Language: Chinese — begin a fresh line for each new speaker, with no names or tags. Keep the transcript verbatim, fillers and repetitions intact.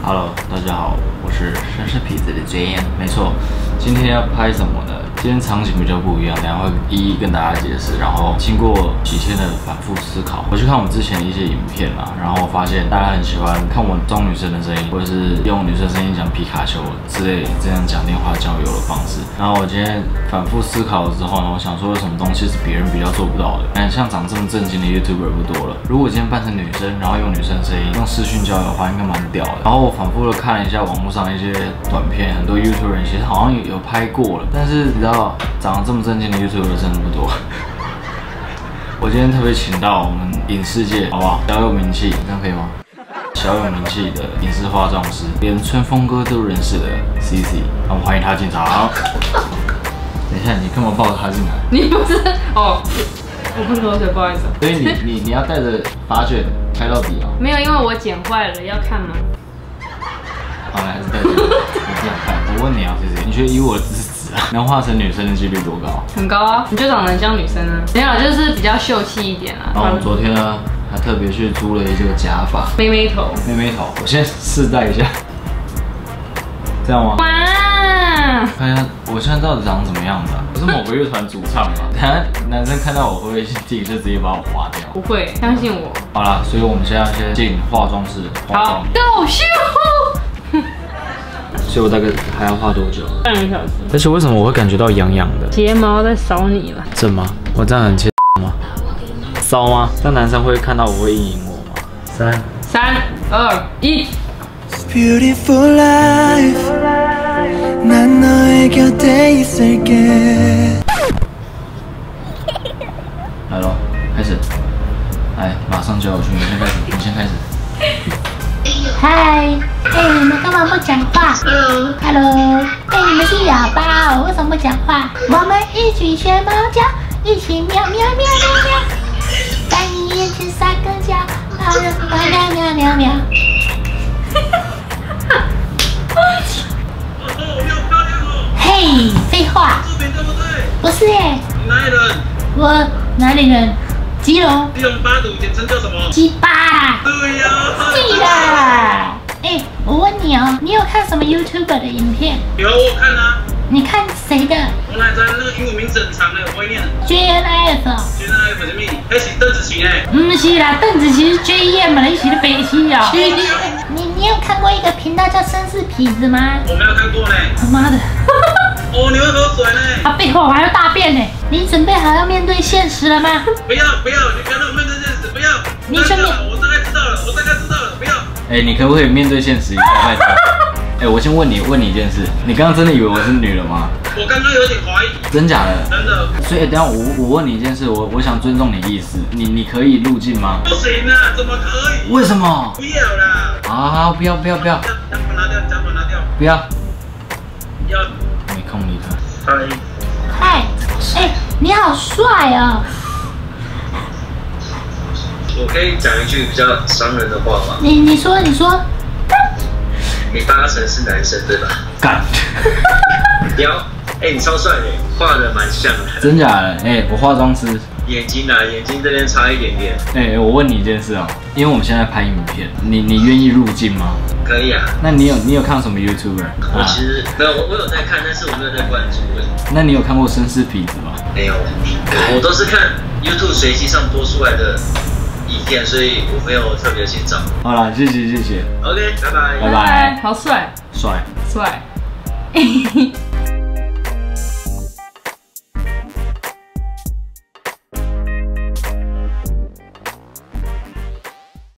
Hello， 大家好，我是绅士痞子的 J M。没错，今天要拍什么呢？今天场景比较不一样，等下会一一跟大家解释。然后经过几天的反复思考，我去看我之前的一些影片啦，然后发现大家很喜欢看我装女生的声音，或者是用女生声音讲皮卡丘之类这样讲电话交友的方式。然后我今天反复思考了之后呢，我想说有什么东西是别人比较做不到的？哎，像长这么正经的 YouTuber 不多了。如果今天扮成女生，然后用女生声音用视讯交友的话，应该蛮屌的。然后我反复的看了一下网络上一些短片，很多 YouTuber 其实好像有拍过了，但是你知道长得这么正经的 YouTuber 真的不多。我今天特别请到我们影视界，好不好？小有名气，这样可以吗？小有名气的影视化妆师，连春风哥都认识的 C C， 让我们欢迎他进场。等一下，你干嘛抱着他进来？
你不是哦，我喷口水，不好意思。
所以你你你要带着发卷开到底啊？
没有，因为我剪坏了，要看吗？
好，来还是带着。我不想看。我问你啊 ，C C， 你觉得以我的资质啊，能化成女生的几率多高？
很高啊，你就长得很像女生啊。没有，就是比较秀气一点啊。
然后我们昨天呢，还特别去租了一个假发，
妹妹头。
妹妹头，我先试戴一下，这样吗？
哇！
看一下我现在到底长怎么样的、啊？我是某个乐团主唱嘛？等下男生看到我会不会自己就直接把我划掉？
不会，相信我。
好啦，所以我们现在先进化妆室化妆。
好，go 咻！
所以我大概还要画多久？
半个小时。
而且为什么我会感觉到痒痒的？
睫毛在扫你了。
真吗？我这样很切吗？骚吗？这样男生会看到我会意淫我吗？三、
三、二、一。
Beautiful life 난 너의 곁에 있을게
来咯，开始。来，马上叫我去，你先开始，你先开始。
嗨，哎，你们干嘛不讲话 ？Hello，Hello， 哎，你们是哑巴哦，为什么不讲话？我们一起学猫叫，一起喵喵喵喵喵，在你眼前撒个娇，喵喵喵喵。嘿，废话，不是哎，
你哪里人？
我哪里人？基隆。
基隆八堵，简称叫什么？
鸡巴。
对呀、啊。
记啦。哎，我问你哦，你有看什么 YouTuber 的影片？
有，我有看啊。
你看谁的？
我哪知道那个英文名字很长的，我不会念。
J N I F 哦。
J N I F 什么？那是邓紫棋哎。
不是啦，邓紫棋是 J M 嘛，你是北七啊。你你有看过一个频道叫绅士痞子吗？
我没有看过呢。
他妈的！
哦，你会喝水呢？
啊，背后我还要大便呢。你准备好要面对现实了吗？
不要不要，你不要让我面对现实，不要。
你准备？
我大概知道了，我大概知道了，不要。
哎、欸，你可不可以面对现实一下？拜托。哎、欸，我先问你，问你一件事，你刚刚真的以为我是女人吗？
我刚刚有点怀疑。
真假的？
真的。
所以、欸、等一下我我问你一件事，我我想尊重你的意思，你你可以入镜吗？
不行啊，怎么可以？
为什么？
不要啦。
啊，不要不要不要。
假发拿掉，假发拿掉。
不要。
要。
没空理他。
嗨。
嗨，哎，你好帅哦。
我可以讲一句比较伤人的话吗？
你你说你说。
你八成是男生对吧？
干。
屌，哎，你超帅的，画的蛮像的。
真假的？哎、欸，我化妆师。
眼睛啊，眼睛这边差一点点。
哎、欸，我问你一件事哦，因为我们现在拍影片，你你愿意入镜吗？
可以啊。
那你有你有看什么 YouTuber？
我其实没有，我我有在看，但是我没有在关注。
那你有看过绅士痞子吗？
没有，我都是看 YouTube 随机上播出来的影片，所以我没有特别去找。
好啦，谢谢谢谢。
OK， 拜拜。
拜拜。
好帅，
帅
帅。